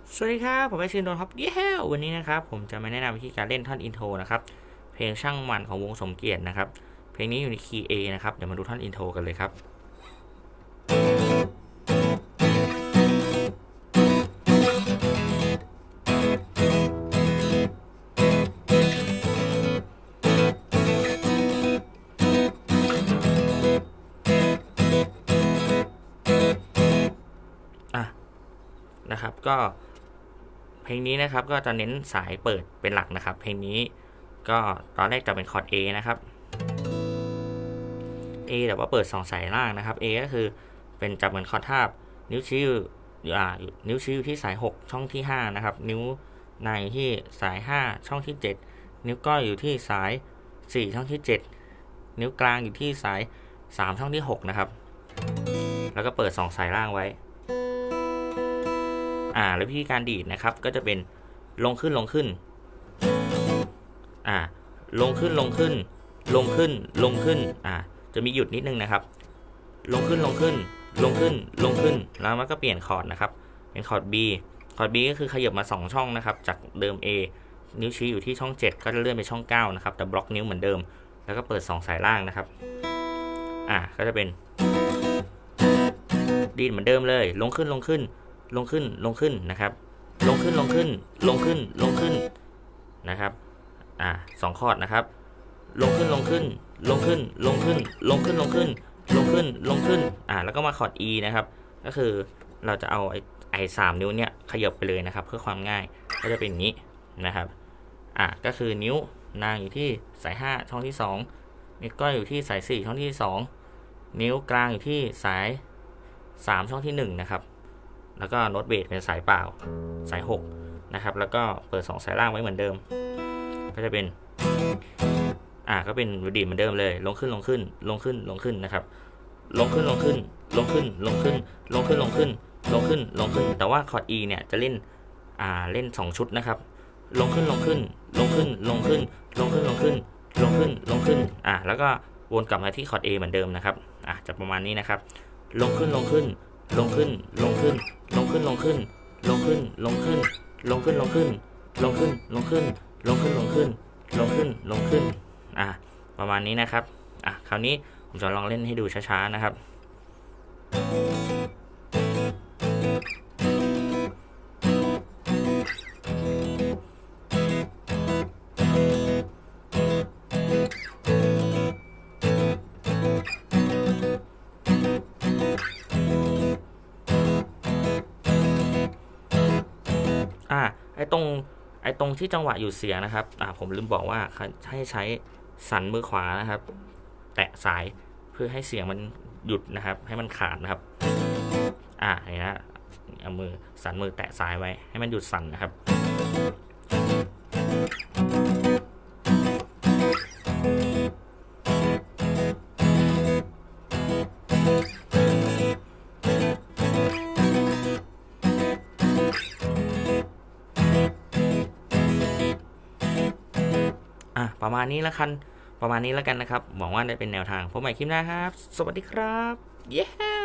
สวัสดีครับผมไอชินโดนครับเย้วันนี้นะครับผมจะมาแนะนำวิธีการเล่นท่อนอินโทรนะครับเพลงช่างมันของวงสมเกียรตินะครับเพลงนี้อยู่ในคีย์ A นะครับเดี๋ยวมาดูท่อนอินโทรกันเลยครับนะครับก็เพลงนี้นะครับก็จะเน้นสายเปิดเป็นหลักนะครับเพลงนี้ก็ตอนแรกจะเป็นคอร์ด A นะครับ A แต่ว่าเปิด2สายล่างนะครับ A ก็คือเป็นจับเหมือนคอร์ดทาบนิ้วชี้นิ้วชี้อยู่ที่สาย6ช่องที่5นะครับนิ้วนางอยู่ที่สาย5ช่องที่7นิ้วก้อยอยู่ที่สาย4ช่องที่7นิ้วกลางอยู่ที่สาย3ช่องที่6นะครับแล้วก็เปิด2สายล่างไว้แล้ววิธีการดีดนะครับก็จะเป็นลงขึ้นลงขึ้นลงขึ้นลงขึ้นลงขึ้นลงขึ้นจะมีหยุดนิดนึงนะครับลงขึ้นลงขึ้นลงขึ้นลงขึ้นแล้วมันก็เปลี่ยนคอร์ดนะครับเป็นคอร์ด B คอร์ด B ก็คือขยับมา2ช่องนะครับจากเดิม A นิ้วชี้อยู่ที่ช่อง7ก็จะเลื่อนไปช่อง9นะครับแต่บล็อกนิ้วเหมือนเดิมแล้วก็เปิด2สายล่างนะครับก็จะเป็นดีดเหมือนเดิมเลยลงขึ้นลงขึ้นลงขึ้นลงขึ้นนะครับลงขึ้นลงขึ้นลงขึ้นลงขึ้นนะครับ2คอร์ดนะครับลงขึ้นลงขึ้นลงขึ้นลงขึ้นลงขึ้นลงขึ้นลงขึ้นลงขึ้นแล้วก็มาคอร์ด E นะครับก็คือเราจะเอาไอ้3นิ้วเนี่ยขยับไปเลยนะครับเพื่อความง่ายก็จะเป็นอย่างนี้นะครับก็คือนิ้วนางอยู่ที่สาย5ช่องที่2นิ้วก้อยอยู่ที่สาย4ช่องที่2นิ้วกลางอยู่ที่สาย3ช่องที่1นะครับแล้วก็โน้ตเบสเป็นสายเปล่าสาย6นะครับแล้วก็เปิด2สายล่างไว้เหมือนเดิมก็จะเป็นก็เป็นดีดเหมือนเดิมเลยลงขึ้นลงขึ้นลงขึ้นลงขึ้นนะครับลงขึ้นลงขึ้นลงขึ้นลงขึ้นลงขึ้นลงขึ้นลงขึ้นลงขึ้นแต่ว่าคอร์ด E เนี่ยจะเล่นเล่น2ชุดนะครับลงขึ้นลงขึ้นลงขึ้นลงขึ้นลงขึ้นลงขึ้นลงขึ้นลงขึ้นแล้วก็วนกลับมาที่คอร์ด A เหมือนเดิมนะครับจะประมาณนี้นะครับลงขึ้นลงขึ้นลงขึ้นลงขึ้นลงขึ้นลงขึ้นลงขึ้นลงขึ้นลงขึ้นลงขึ้นลงขึ้นลงขึ้นลงขึ้นลงขึ้นลงขึ้นลงขึ้นประมาณนี้นะครับคราวนี้ผมจะลองเล่นให้ดูช้าๆนะครับไอ้ตรงที่จังหวะอยู่เสียงนะครับผมลืมบอกว่าให้ใช้สันมือขวานะครับแตะสายเพื่อให้เสียงมันหยุดนะครับให้มันขาดนะครับอย่างนี้เอามือสันมือแตะสายไว้ให้มันหยุดสั่นนะครับประมาณนี้แล้วกันนะครับหวังว่าได้เป็นแนวทางพบใหม่คลิปหน้าครับสวัสดีครับเย้